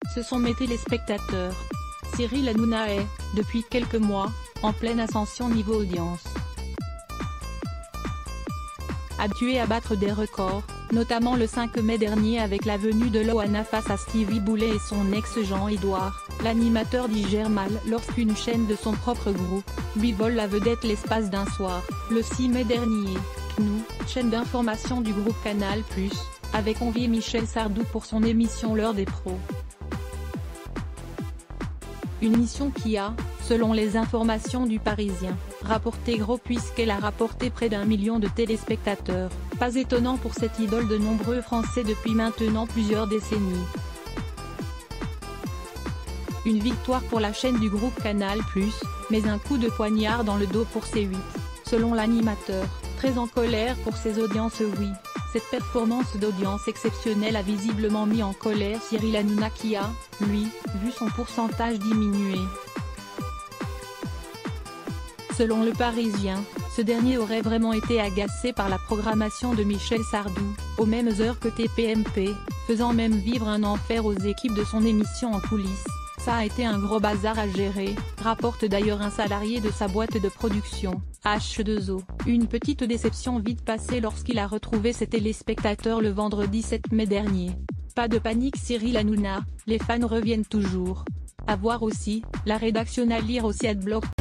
Ce sont mes téléspectateurs. Cyril Hanouna est, depuis quelques mois, en pleine ascension niveau audience. Habitué à battre des records, notamment le 5 mai dernier avec la venue de Loana face à Stevie Boulet et son ex Jean-Édouard, l'animateur digère mal lorsqu'une chaîne de son propre groupe lui vole la vedette l'espace d'un soir. Le 6 mai dernier, CNOO, chaîne d'information du groupe Canal+, avait convié Michel Sardou pour son émission L'heure des pros. Une émission qui a, selon les informations du Parisien, rapporté gros puisqu'elle a rapporté près d'1 million de téléspectateurs, pas étonnant pour cette idole de nombreux Français depuis maintenant plusieurs décennies. Une victoire pour la chaîne du groupe Canal+, mais un coup de poignard dans le dos pour C8, selon l'animateur, très en colère pour ses audiences. Oui, cette performance d'audience exceptionnelle a visiblement mis en colère Cyril Hanouna qui a, lui, vu son pourcentage diminuer. Selon le Parisien, ce dernier aurait vraiment été agacé par la programmation de Michel Sardou, aux mêmes heures que TPMP, faisant même vivre un enfer aux équipes de son émission en coulisses. Ça a été un gros bazar à gérer, rapporte d'ailleurs un salarié de sa boîte de production, H2O. Une petite déception vite passée lorsqu'il a retrouvé ses téléspectateurs le vendredi 7 mai dernier. Pas de panique Cyril Hanouna, les fans reviennent toujours. À voir aussi, la rédaction à lire aussi Adblock.